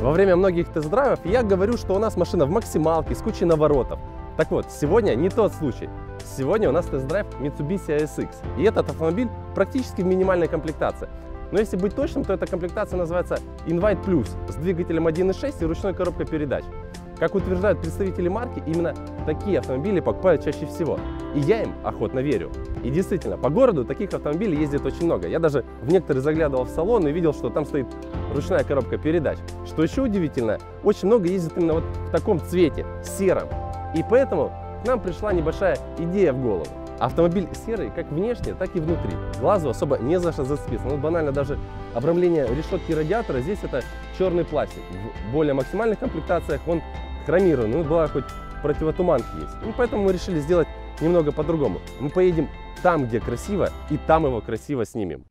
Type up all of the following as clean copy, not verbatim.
Во время многих тест-драйвов я говорю, что у нас машина в максималке с кучей наворотов. Так вот, сегодня не тот случай. Сегодня у нас тест-драйв Mitsubishi ASX. И этот автомобиль практически в минимальной комплектации. Но если быть точным, то эта комплектация называется Invite Plus с двигателем 1.6 и ручной коробкой передач. Как утверждают представители марки, именно такие автомобили покупают чаще всего. И я им охотно верю. И действительно, по городу таких автомобилей ездит очень много. Я даже в некоторые заглядывал в салон и видел, что там стоит ручная коробка передач. Что еще удивительно, очень много ездит именно вот в таком цвете, сером. И поэтому к нам пришла небольшая идея в голову. Автомобиль серый как внешне, так и внутри. Глазу особо не за что зацепиться. Ну, банально даже обрамление решетки радиатора здесь это черный пластик. В более максимальных комплектациях он хромированный. Ну, была хоть противотуманки есть. Ну, поэтому мы решили сделать немного по-другому. Мы поедем там, где красиво, и там его красиво снимем.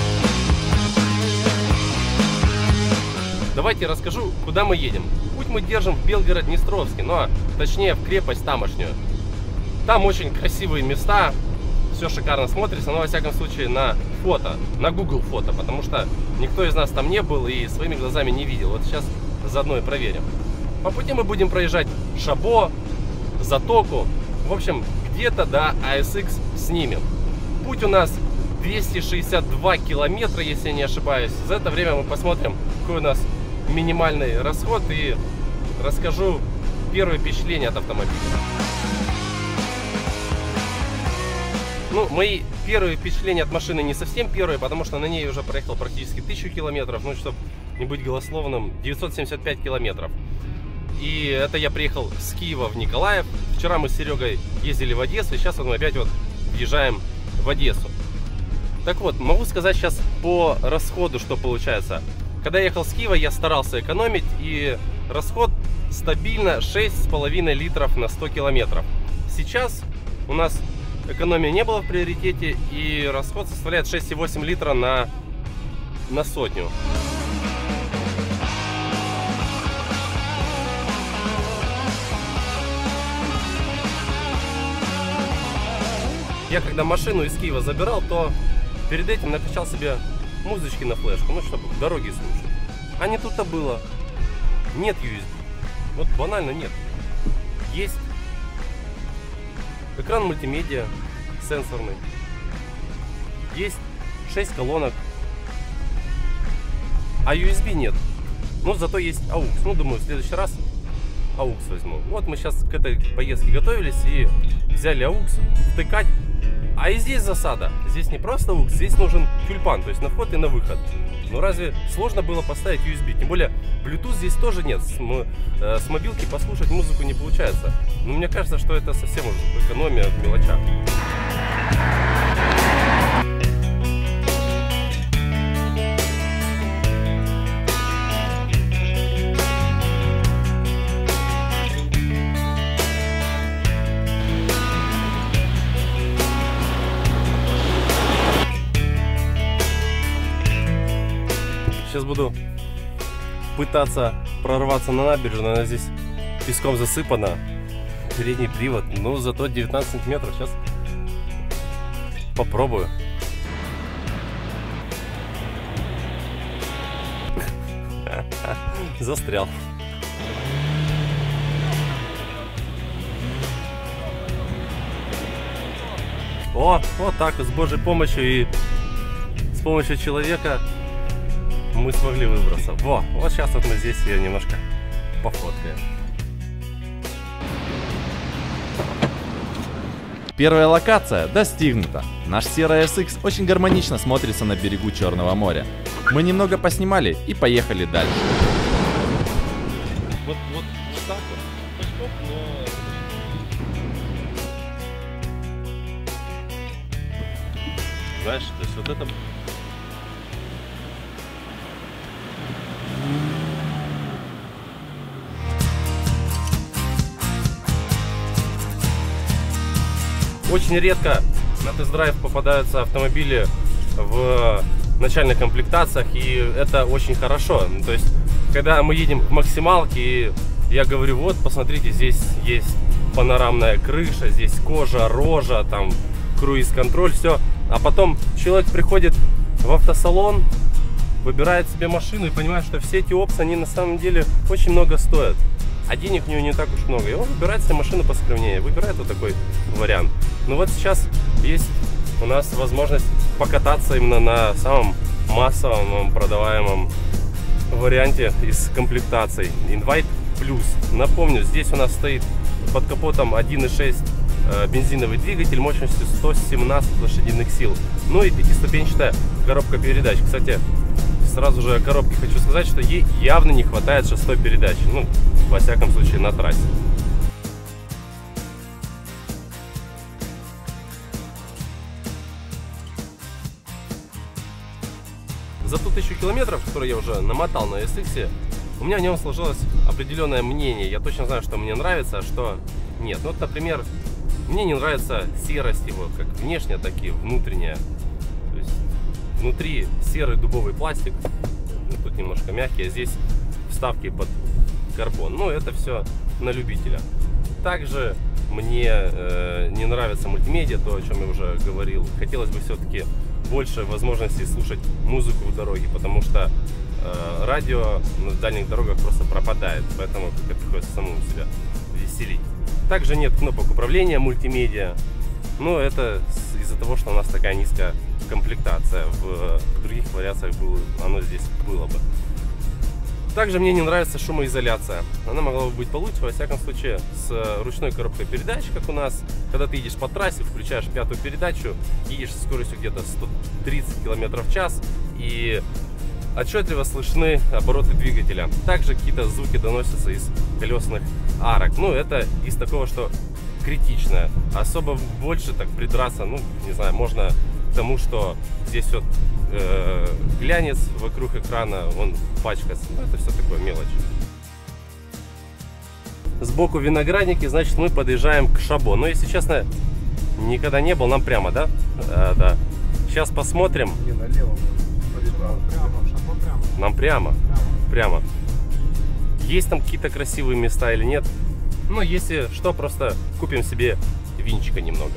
Давайте расскажу, куда мы едем. Путь мы держим в Белгород-Днестровский, ну а точнее в крепость тамошнюю. Там очень красивые места, все шикарно смотрится, но во всяком случае на фото, на Google фото, потому что никто из нас там не был и своими глазами не видел. Вот сейчас заодно и проверим. По пути мы будем проезжать Шабо, Затоку, в общем, где-то до ASX снимем. Путь у нас 262 километра, если я не ошибаюсь. За это время мы посмотрим, какой у нас минимальный расход и расскажу первые впечатления от автомобиля. Ну, мои первые впечатления от машины не совсем первые, потому что на ней уже проехал практически 1000 километров, ну, чтобы не быть голословным, 975 километров. И это я приехал с Киева в Николаев. Вчера мы с Серегой ездили в Одессу, и сейчас вот мы опять вот въезжаем в Одессу. Так вот, могу сказать сейчас по расходу, что получается. Когда я ехал с Киева, я старался экономить, и расход стабильно 6,5 литров на 100 километров. Сейчас у нас экономия не была в приоритете, и расход составляет 6,8 литра на сотню. Я когда машину из Киева забирал, то перед этим накачал себе музычки на флешку, ну, чтобы в дороге слушать. А не тут-то было. Нет USB. Вот банально нет. Есть экран мультимедиа сенсорный. Есть 6 колонок. А USB нет. Но зато есть AUX. Ну, думаю, в следующий раз AUX возьму. Вот мы сейчас к этой поездке готовились и взяли AUX втыкать. А и здесь засада. Здесь не просто AUX, здесь нужен тюльпан, то есть на вход и на выход. Но разве сложно было поставить USB? Тем более Bluetooth здесь тоже нет. С мобилки послушать музыку не получается. Но мне кажется, что это совсем уже экономия в мелочах. Сейчас буду пытаться прорваться на набережную, она здесь песком засыпана. Передний привод, ну зато 19 сантиметров. Сейчас попробую. Застрял. О, вот так с Божьей помощью и с помощью человека мы смогли выбраться. Вот сейчас вот мы здесь ее немножко пофоткаем. Первая локация достигнута. Наш серый ASX очень гармонично смотрится на берегу Черного моря. Мы немного поснимали и поехали дальше. Вот так вот. Стоп, но... Знаешь, то есть вот это... Очень редко на тест-драйв попадаются автомобили в начальных комплектациях, и это очень хорошо. То есть, когда мы едем в максималке, и я говорю, вот, посмотрите, здесь есть панорамная крыша, здесь кожа, рожа, там, круиз-контроль, все. А потом человек приходит в автосалон, выбирает себе машину и понимает, что все эти опции, они на самом деле очень много стоят. А денег у него не так уж много. И он выбирает себе машину поскромнее, выбирает вот такой вариант. Ну вот сейчас есть у нас возможность покататься именно на самом массовом продаваемом варианте из комплектаций Invite Plus. Напомню, здесь у нас стоит под капотом 1.6 бензиновый двигатель мощностью 117 лошадиных сил. Ну и пятиступенчатая коробка передач. Кстати, сразу же о коробке хочу сказать, что ей явно не хватает шестой передачи. Ну, во всяком случае, на трассе. За ту 1000 километров, которые я уже намотал на SX, у меня о нем сложилось определенное мнение. Я точно знаю, что мне нравится, а что нет. Ну, вот, например, мне не нравится серость его, как внешняя, так и внутренняя. То есть внутри серый дубовый пластик, ну, тут немножко мягкий, а здесь вставки под карбон. Ну, это все на любителя. Также мне не нравится мультимедиа, то, о чем я уже говорил. Хотелось бы все-таки больше возможностей слушать музыку в дороге, потому что радио на дальних дорогах просто пропадает, поэтому как-то приходится самому себя веселить. Также нет кнопок управления мультимедиа, но это из-за того, что у нас такая низкая комплектация. В других вариациях оно здесь было бы. Также мне не нравится шумоизоляция. Она могла бы быть получше, во всяком случае, с ручной коробкой передач, как у нас. Когда ты едешь по трассе, включаешь пятую передачу, едешь со скоростью где-то 130 км в час, и отчетливо слышны обороты двигателя. Также какие-то звуки доносятся из колесных арок. Ну, это из такого, что критичное. Особо больше так придраться, ну, не знаю, можно к тому, что здесь вот глянец вокруг экрана, он пачкается. Ну, это все такое мелочь. Сбоку виноградники, значит, мы подъезжаем к Шабо. Но, если честно, никогда не был. Нам прямо, да? Да. Сейчас посмотрим. Не, налево. Прямо. Нам прямо. Прямо. Есть там какие-то красивые места или нет? Ну, если что, просто купим себе винчика немного.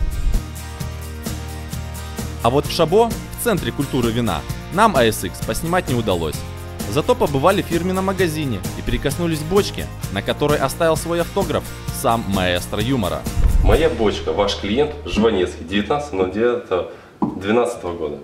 А вот в Шабо, в центре культуры вина, нам ASX поснимать не удалось. Зато побывали в фирменном магазине и прикоснулись к бочке, на которой оставил свой автограф сам маэстро юмора. Моя бочка, ваш клиент, Жванецкий, 19.09.12 года.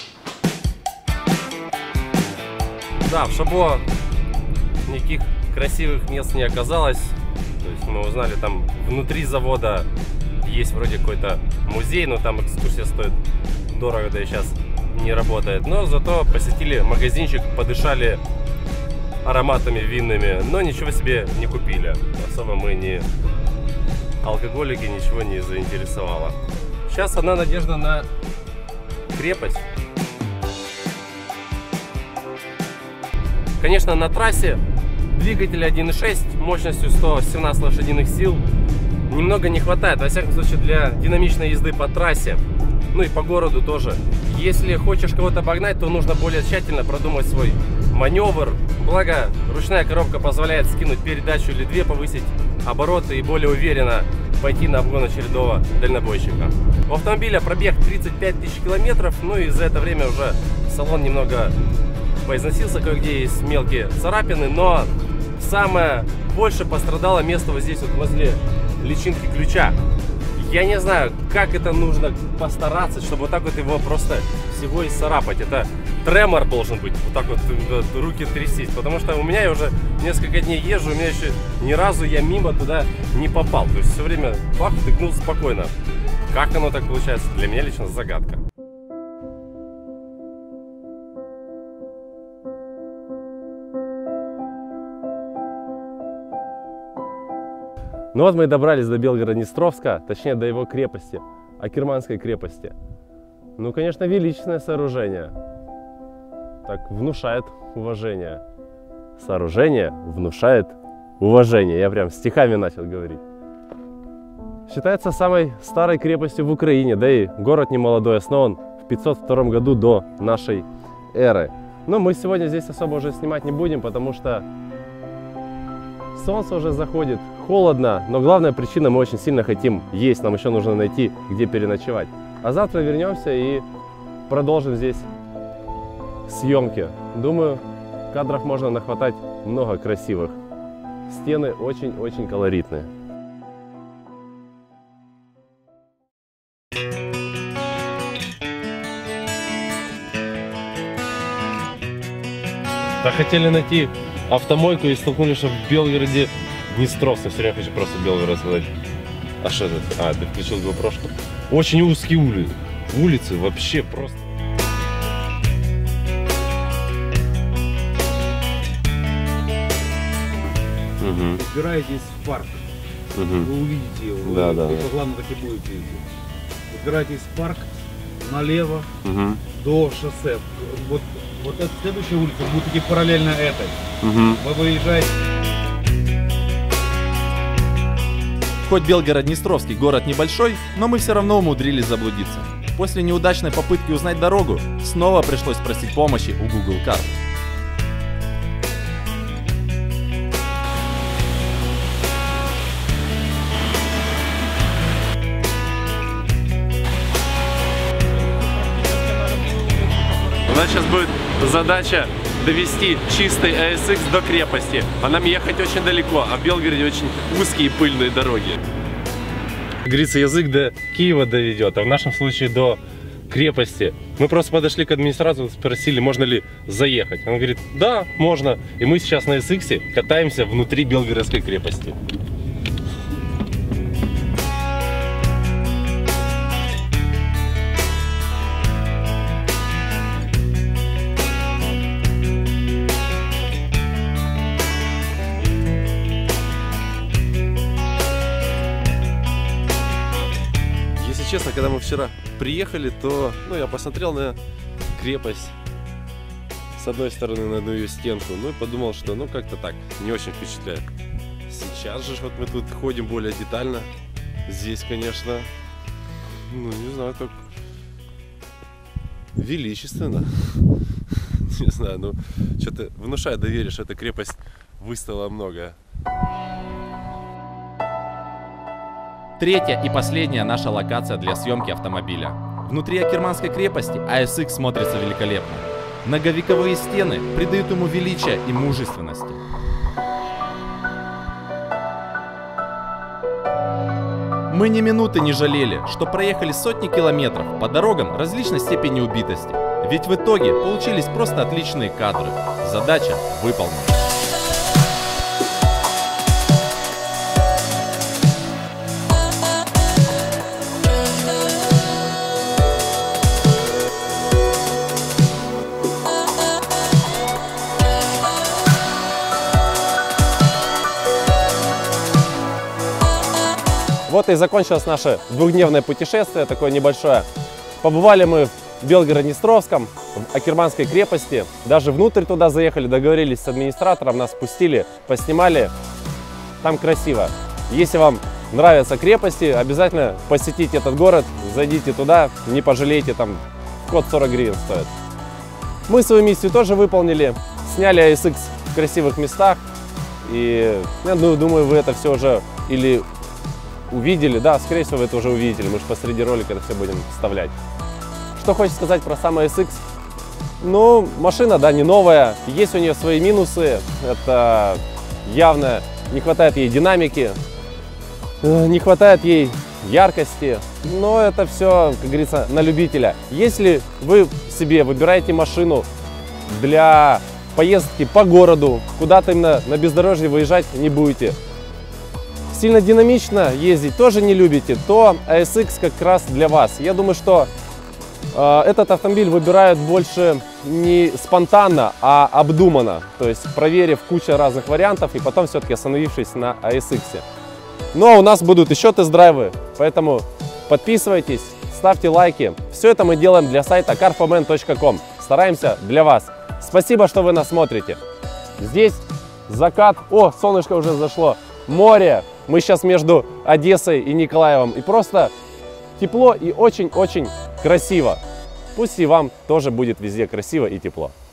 Да, в Шабо никаких красивых мест не оказалось. То есть мы узнали, там внутри завода есть вроде какой-то музей, но там экскурсия стоит дорого, да и сейчас не работает. Но зато посетили магазинчик, подышали ароматами винными, но ничего себе не купили. Особо мы не алкоголики, ничего не заинтересовало. Сейчас одна надежда на крепость. Конечно, на трассе двигатель 1.6 мощностью 117 лошадиных сил немного не хватает, во всяком случае, для динамичной езды по трассе, ну и по городу тоже. Если хочешь кого-то обогнать, то нужно более тщательно продумать свой маневр. Благо, ручная коробка позволяет скинуть передачу или две, повысить обороты и более уверенно пойти на обгон очередного дальнобойщика. У автомобиля пробег 35 тысяч километров, ну и за это время уже салон немного поизносился, кое-где есть мелкие царапины, но самое больше пострадало место вот здесь, вот возле личинки ключа. Я не знаю, как это нужно постараться, чтобы вот так вот его просто всего и царапать. Это тремор должен быть, вот так вот руки трястись, потому что у меня я уже несколько дней езжу, у меня еще ни разу я мимо туда не попал. То есть все время бах, тыкнул спокойно. Как оно так получается, для меня лично загадка. Ну вот мы и добрались до Белгород-Днестровска, точнее до его крепости, Акерманской крепости. Ну, конечно, величественное сооружение. Так, внушает уважение. Сооружение внушает уважение. Я прям стихами начал говорить. Считается самой старой крепостью в Украине, да и город немолодой, основан в 502 году до нашей эры. Но мы сегодня здесь особо уже снимать не будем, потому что солнце уже заходит, холодно, но главная причина, мы очень сильно хотим есть, нам еще нужно найти, где переночевать. А завтра вернемся и продолжим здесь съемки. Думаю, кадров можно нахватать много красивых. Стены очень-очень колоритные. Да, хотели найти автомойку и столкнулись, что в Белгороде Днестровском. Все время хочу просто Белгород сказать. А что это? А, ты включил GoPro? Очень узкие улицы, вообще просто. Упираетесь в парк, вы увидите его, Да, вы да, по плану так и будете идти. Упираетесь в парк, налево до шоссе. Вот эта следующая улица будет идти параллельно этой. Вы выезжаете. Хоть Белгород-Днестровский город небольшой, но мы все равно умудрились заблудиться. После неудачной попытки узнать дорогу, снова пришлось просить помощи у Google карт. У нас сейчас будет задача довести чистый ASX до крепости. А нам ехать очень далеко, а в Белгороде очень узкие пыльные дороги. Как говорится, язык до Киева доведет, а в нашем случае до крепости. Мы просто подошли к администрации, спросили, можно ли заехать. Он говорит, да, можно. И мы сейчас на ASX катаемся внутри Белгородской крепости. Честно, когда мы вчера приехали, то я посмотрел на крепость с одной стороны, на одну ее стенку, и подумал, что как-то так, не очень впечатляет. Сейчас же вот мы тут ходим более детально. Здесь, конечно, не знаю, так величественно. Не знаю, что-то внушает доверие, что эта крепость выстояла многое. Третья и последняя наша локация для съемки автомобиля. Внутри Акерманской крепости ASX смотрится великолепно. Многовековые стены придают ему величия и мужественности. Мы ни минуты не жалели, что проехали сотни километров по дорогам различной степени убитости. Ведь в итоге получились просто отличные кадры. Задача выполнена. Вот и закончилось наше двухдневное путешествие, такое небольшое. Побывали мы в Белгород-Днестровском, в Акерманской крепости. Даже внутрь туда заехали, договорились с администратором, нас пустили, поснимали. Там красиво. Если вам нравятся крепости, обязательно посетите этот город, зайдите туда, не пожалейте, там вход 40 гривен стоит. Мы свою миссию тоже выполнили, сняли ASX в красивых местах. И думаю, вы это все уже или увидели, да, скорее всего, вы это уже увидели, мы же посреди ролика это все будем вставлять. Что хочется сказать про сам ASX? Машина, да, не новая, есть у нее свои минусы, это явно не хватает ей динамики, не хватает ей яркости, но это все, как говорится, на любителя. Если вы себе выбираете машину для поездки по городу, куда-то именно на бездорожье выезжать не будете, сильно динамично ездить тоже не любите, то ASX как раз для вас. Я думаю, что этот автомобиль выбирают больше не спонтанно, а обдуманно. То есть проверив кучу разных вариантов и потом все-таки остановившись на ASX. Но у нас будут еще тест-драйвы, поэтому подписывайтесь, ставьте лайки. Все это мы делаем для сайта car4men.com. Стараемся для вас. Спасибо, что вы нас смотрите. Здесь закат. О, солнышко уже зашло. Море. Мы сейчас между Одессой и Николаевом. И просто тепло и очень-очень красиво. Пусть и вам тоже будет везде красиво и тепло.